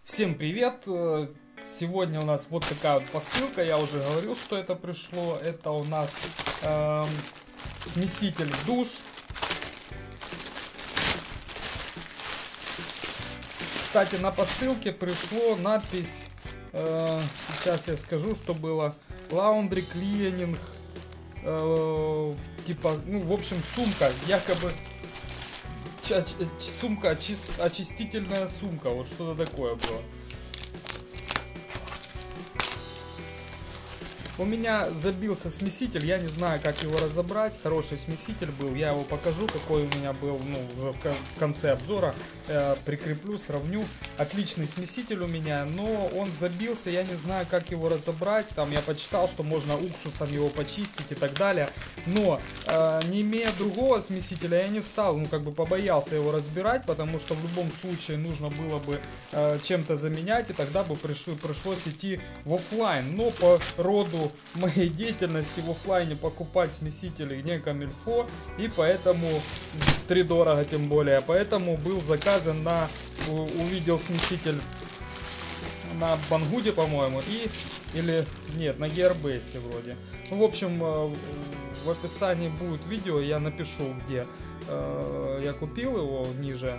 Всем привет! Сегодня у нас вот такая вот посылка. Я уже говорил, что это пришло. Это у нас смеситель душ. Кстати, на посылке пришло надпись. Сейчас я скажу, что было. Laundry cleaning. Типа, ну, в общем, сумка. Якобы сумка, очистительная сумка. Вот что-то такое было. У меня забился смеситель, я не знаю, как его разобрать. Хороший смеситель был, я его покажу, какой у меня был, ну, уже в конце обзора. Прикреплю, сравню. Отличный смеситель у меня, но он забился, я не знаю, как его разобрать. Там я почитал, что можно уксусом его почистить и так далее. Но, не имея другого смесителя, я не стал, ну, как бы побоялся его разбирать, потому что в любом случае нужно было бы чем-то заменять, и тогда бы пришлось идти в офлайн. Но по роду моей деятельности в офлайне покупать смесители не камильфо, и поэтому втридорого тем более, поэтому был заказан на, увидел смеситель на Бангуде, по-моему, или нет, на Gearbest вроде. Ну, в общем, в описании будет видео, я напишу, где я купил его, ниже.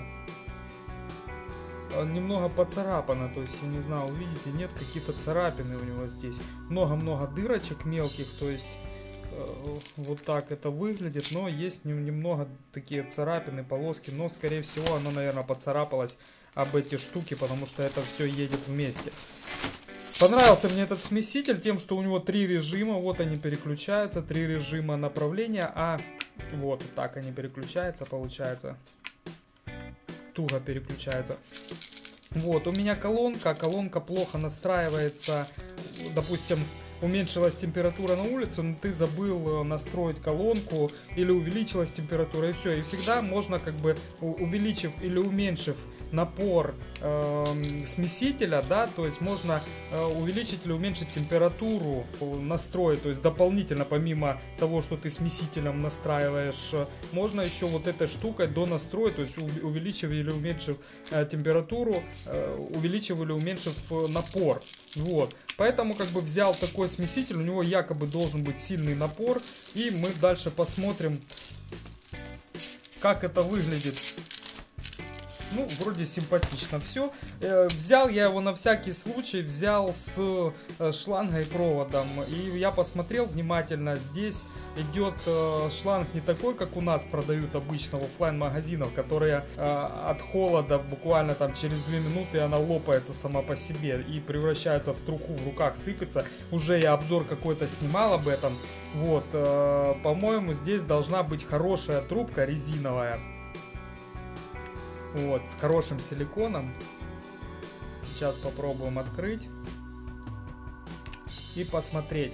Немного поцарапано, то есть, я не знаю, увидите, нет, какие-то царапины у него здесь. Много-много дырочек мелких, то есть, вот так это выглядит, но есть немного такие царапины, полоски, но, скорее всего, оно, наверное, поцарапалось об эти штуки, потому что это все едет вместе. Понравился мне этот смеситель тем, что у него 3 режима, вот они переключаются, 3 режима направления, а вот так они переключаются, получается. Туго переключается. Вот, у меня колонка плохо настраивается. Допустим, уменьшилась температура на улице, но ты забыл настроить колонку, или увеличилась температура, и все. И всегда можно, как бы, увеличив или уменьшив напор смесителя, да, то есть можно увеличить или уменьшить температуру, настроить, то есть дополнительно, помимо того, что ты смесителем настраиваешь, можно еще вот этой штукой донастроить, то есть увеличив или уменьшив температуру, увеличив или уменьшив напор. Вот, поэтому как бы взял такой смеситель, у него якобы должен быть сильный напор, и мы дальше посмотрим, как это выглядит. Ну, вроде симпатично все. Взял я его на всякий случай, взял с шлангой и проводом. И я посмотрел внимательно, здесь идет шланг не такой, как у нас продают обычно в офлайн-магазинах, которые от холода буквально там через 2 минуты она лопается сама по себе и превращается в труху, в руках сыпется. Уже я обзор какой-то снимал об этом. Вот, по-моему, здесь должна быть хорошая трубка резиновая. Вот, с хорошим силиконом. Сейчас попробуем открыть и посмотреть.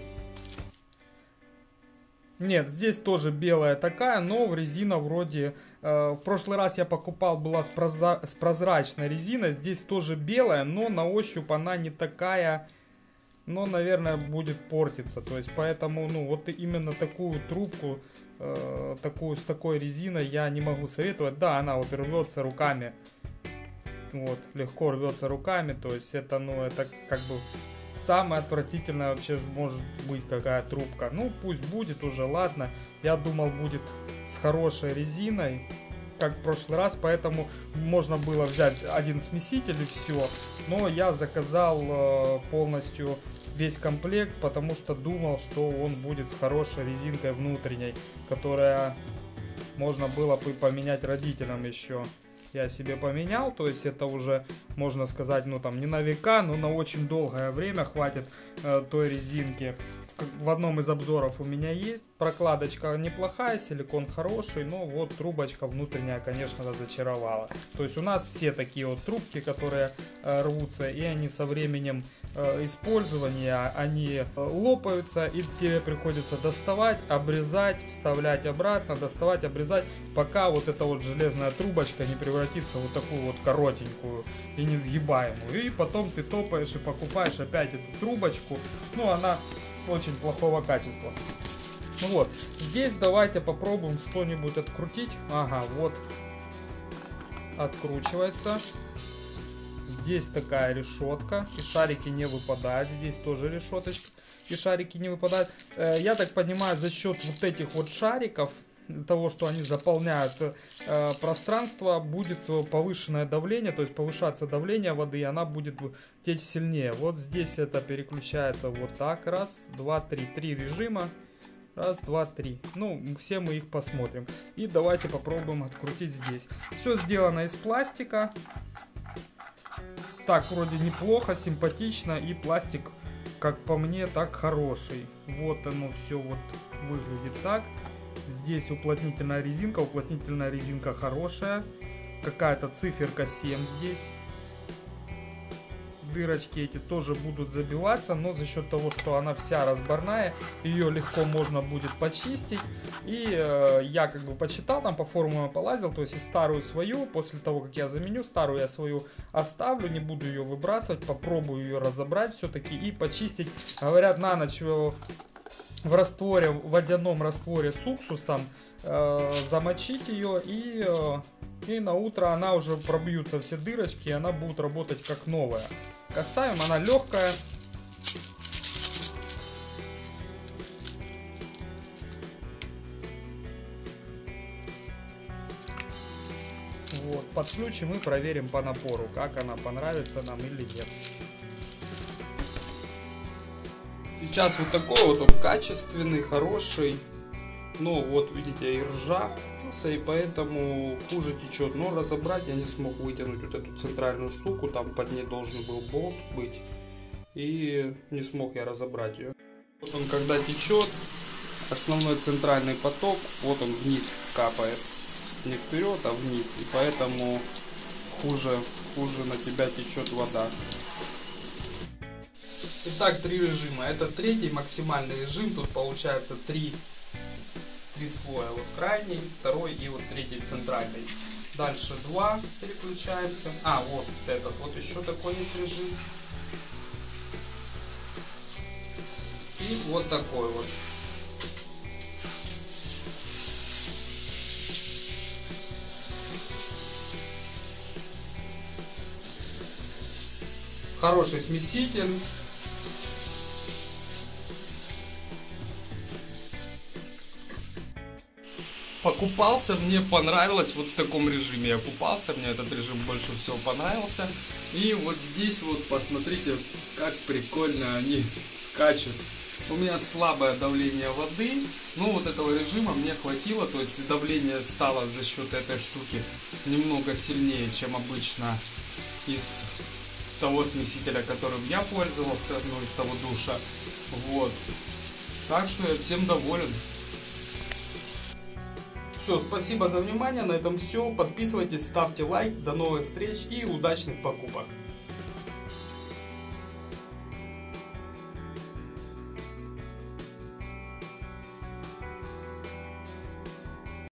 Нет, здесь тоже белая такая, но резина вроде... в прошлый раз я покупал, была с прозрачной резиной. Здесь тоже белая, но на ощупь она не такая... Но, наверное, будет портиться. То есть, поэтому, ну, вот именно такую трубку, с такой резиной я не могу советовать. Да, она вот рвется руками. Вот, легко рвется руками. То есть, это, ну, это как бы самая отвратительная вообще может быть какая трубка. Ну, пусть будет уже, ладно. Я думал, будет с хорошей резиной, как в прошлый раз, поэтому можно было взять один смеситель и все. Но я заказал полностью весь комплект, потому что думал, что он будет с хорошей резинкой внутренней, которая можно было бы поменять родителям еще. Я себе поменял, то есть это уже, можно сказать, ну там не на века, но на очень долгое время хватит той резинки. В одном из обзоров у меня есть. Прокладочка неплохая, силикон хороший, но вот трубочка внутренняя, конечно, разочаровала. То есть у нас все такие вот трубки, которые рвутся, и они со временем использования, они лопаются, и тебе приходится доставать, обрезать, вставлять обратно, доставать, обрезать, пока вот эта вот железная трубочка не превратится в вот такую вот коротенькую и несгибаемую. И потом ты топаешь и покупаешь опять эту трубочку, ну она очень плохого качества. Ну вот, здесь давайте попробуем что-нибудь открутить. Ага, вот, откручивается. Здесь такая решетка, и шарики не выпадают. Здесь тоже решеточка, и шарики не выпадают. Я так понимаю, за счет вот этих вот шариков, того, что они заполняют пространство, будет повышенное давление, то есть повышаться давление воды, и она будет течь сильнее. Вот здесь это переключается вот так. Раз, два, три. 3 режима. Раз, два, три. Ну, все мы их посмотрим. И давайте попробуем открутить здесь. Все сделано из пластика. Так, вроде неплохо, симпатично. И пластик, как по мне, так хороший. Вот оно все вот выглядит так. Здесь уплотнительная резинка хорошая. Какая-то циферка 7 здесь. Дырочки эти тоже будут забиваться, но за счет того, что она вся разборная, ее легко можно будет почистить. И я как бы почитал, там по формулам полазил, то есть и старую свою, после того, как я заменю, старую я свою оставлю, не буду ее выбрасывать, попробую ее разобрать все-таки и почистить. Говорят, на ночь в растворе, в водяном растворе с уксусом замочить ее, и на утро она уже пробьются все дырочки, и она будет работать как новая. Оставим, она легкая. Вот, подключим и проверим по напору, как она понравится нам или нет. Сейчас вот такой вот он качественный, хороший. Но вот видите, и ржа, и поэтому хуже течет. Но разобрать я не смог, вытянуть вот эту центральную штуку. Там под ней должен был болт быть. И не смог я разобрать ее. Вот он когда течет, основной центральный поток, вот он вниз капает. Не вперед, а вниз. И поэтому хуже на тебя течет вода. Итак, 3 режима. Это третий максимальный режим. Тут получается 3 слоя. Вот крайний, второй и вот третий центральный. Дальше 2 переключаемся. А, вот этот вот еще такой есть режим. И вот такой вот. Хороший смеситель. Покупался, мне понравилось вот в таком режиме. Я купался, мне этот режим больше всего понравился. И вот здесь вот посмотрите, как прикольно они скачут. У меня слабое давление воды, но вот этого режима мне хватило. То есть давление стало за счет этой штуки немного сильнее, чем обычно из того смесителя, которым я пользовался, ну из того душа. Вот. Так что я всем доволен. Все, спасибо за внимание, на этом все. Подписывайтесь, ставьте лайк, до новых встреч и удачных покупок.